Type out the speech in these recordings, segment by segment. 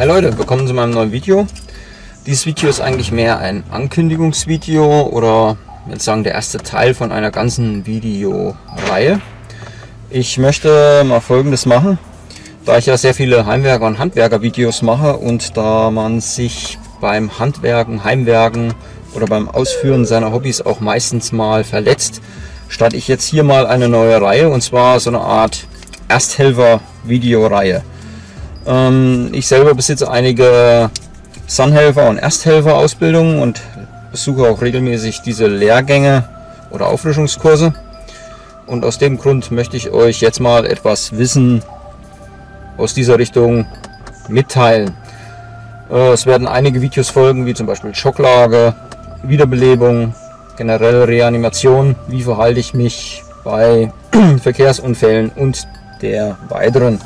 Leute, willkommen zu meinem neuen Video. Dieses Video ist eigentlich mehr ein Ankündigungsvideo oder jetzt sagen der erste Teil von einer ganzen Videoreihe. Ich möchte mal Folgendes machen, da ich ja sehr viele Heimwerker- und Handwerker-Videos mache und da man sich beim Handwerken, Heimwerken oder beim Ausführen seiner Hobbys auch meistens mal verletzt, starte ich jetzt hier mal eine neue Reihe und zwar so eine Art Ersthelfer-Videoreihe. Ich selber besitze einige Sunhelfer- und Ersthelfer-Ausbildungen und besuche auch regelmäßig diese Lehrgänge oder Auffrischungskurse. Und aus dem Grund möchte ich euch jetzt mal etwas Wissen aus dieser Richtung mitteilen. Es werden einige Videos folgen, wie zum Beispiel Schocklage, Wiederbelebung, generell Reanimation, wie verhalte ich mich bei Verkehrsunfällen und der weiteren.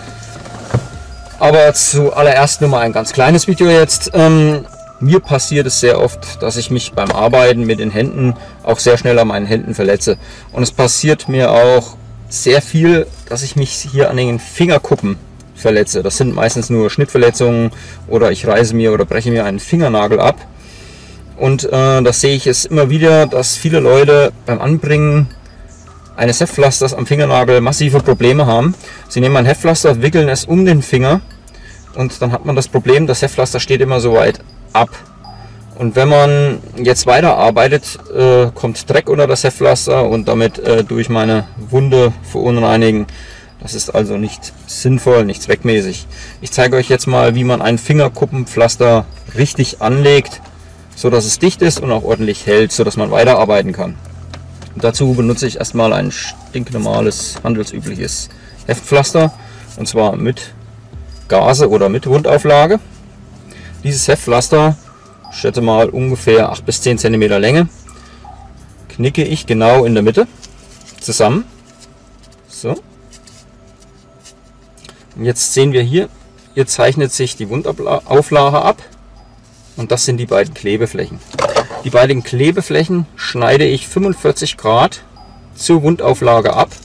Aber zuallererst nur mal ein ganz kleines Video jetzt. Mir passiert es sehr oft, dass ich mich beim Arbeiten mit den Händen auch sehr schnell an meinen Händen verletze. Und es passiert mir auch sehr viel, dass ich mich hier an den Fingerkuppen verletze. Das sind meistens nur Schnittverletzungen oder ich reiße mir oder breche mir einen Fingernagel ab. Und das sehe ich es immer wieder, dass viele Leute beim Anbringen eines Heftpflasters am Fingernagel massive Probleme haben. Sie nehmen ein Heftpflaster, wickeln es um den Finger und dann hat man das Problem, das Heftpflaster steht immer so weit ab. Und wenn man jetzt weiterarbeitet, kommt Dreck unter das Heftpflaster und damit durch meine Wunde verunreinigen. Das ist also nicht sinnvoll, nicht zweckmäßig. Ich zeige euch jetzt mal, wie man ein Fingerkuppenpflaster richtig anlegt, so dass es dicht ist und auch ordentlich hält, so dass man weiterarbeiten kann. Dazu benutze ich erstmal ein stinknormales, handelsübliches Heftpflaster und zwar mit Gase oder mit Wundauflage. Dieses Heftpflaster, ich schätze mal ungefähr 8 bis 10 cm Länge, knicke ich genau in der Mitte zusammen. So. Und jetzt sehen wir hier zeichnet sich die Wundauflage ab und das sind die beiden Klebeflächen. Die beiden Klebeflächen schneide ich 45 Grad zur Wundauflage ab.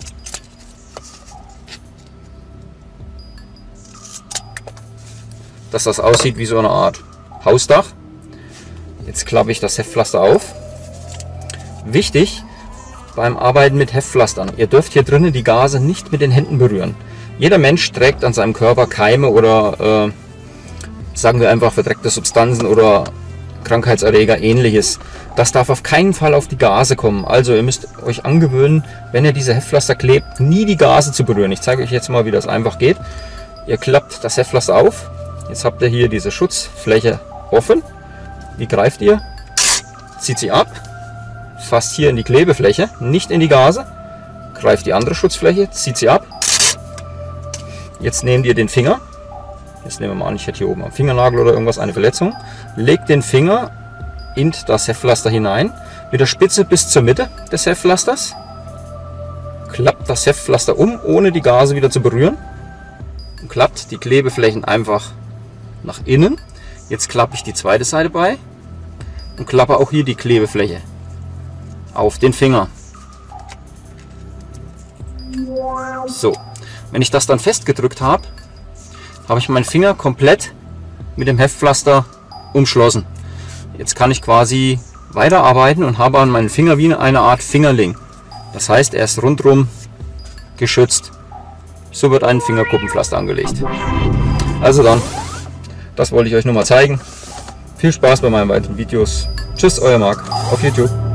Dass das aussieht wie so eine Art Hausdach. Jetzt klappe ich das Heftpflaster auf. Wichtig beim Arbeiten mit Heftpflastern: Ihr dürft hier drinnen die Gase nicht mit den Händen berühren. Jeder Mensch trägt an seinem Körper Keime oder sagen wir einfach verdreckte Substanzen oder Krankheitserreger, ähnliches. Das darf auf keinen Fall auf die Gase kommen. Also ihr müsst euch angewöhnen, wenn ihr diese Heftpflaster klebt, nie die Gase zu berühren. Ich zeige euch jetzt mal, wie das einfach geht. Ihr klappt das Heftpflaster auf. Jetzt habt ihr hier diese Schutzfläche offen. Wie greift ihr? Zieht sie ab. Fasst hier in die Klebefläche, nicht in die Gase. Greift die andere Schutzfläche, zieht sie ab. Jetzt nehmt ihr den Finger. Jetzt nehmen wir mal an, ich hätte hier oben am Fingernagel oder irgendwas eine Verletzung. Legt den Finger in das Heftpflaster hinein, mit der Spitze bis zur Mitte des Heftpflasters. Klappt das Heftpflaster um, ohne die Gase wieder zu berühren. Und klappt die Klebeflächen einfach nach innen. Jetzt klappe ich die zweite Seite bei und klappe auch hier die Klebefläche auf den Finger. So, wenn ich das dann festgedrückt habe, habe ich meinen Finger komplett mit dem Heftpflaster umschlossen. Jetzt kann ich quasi weiterarbeiten und habe an meinen Finger wie eine Art Fingerling. Das heißt, er ist rundherum geschützt. So wird ein Fingerkuppenpflaster angelegt. Also dann, das wollte ich euch nur mal zeigen. Viel Spaß bei meinen weiteren Videos. Tschüss, euer Marc auf YouTube.